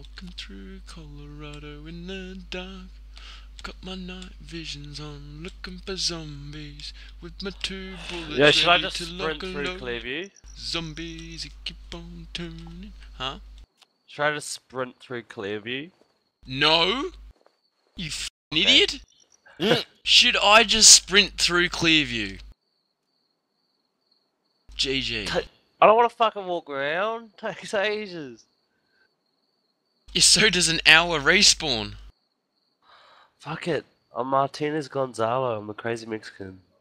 Walking through Colorado in the dark. Got my night visions on, looking for zombies with my 2 bullets Yeah, should I ready just to sprint lock and through load. Clearview? Zombies, they keep on turning. Huh? Should I just sprint through Clearview? No! You f***ing Okay. idiot! Should I just sprint through Clearview? GG. I don't want to fucking walk around. Takes ages. Yeah, so does an hour respawn. Fuck it. I'm Martinez Gonzalo. I'm the crazy Mexican.